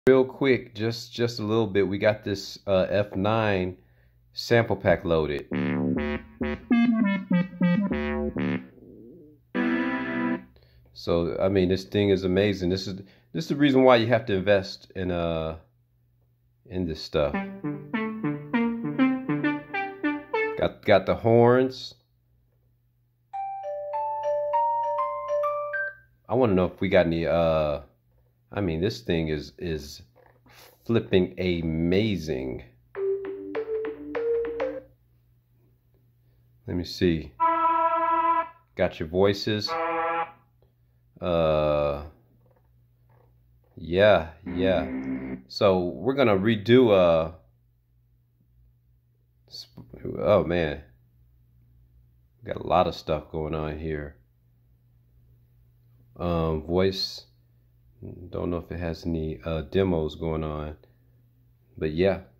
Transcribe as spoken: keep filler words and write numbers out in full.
Real quick, just just a little bit. We got this uh, F nine sample pack loaded. So I mean, this thing is amazing. This is this is the reason why you have to invest in uh in this stuff. Got got the horns. I want to know if we got any uh I mean, this thing is is flipping amazing. Let me see. Got your voices. Uh yeah, yeah. So we're gonna redo uh oh man. Got a lot of stuff going on here. Um voice. Don't know if it has any uh, demos going on, but yeah,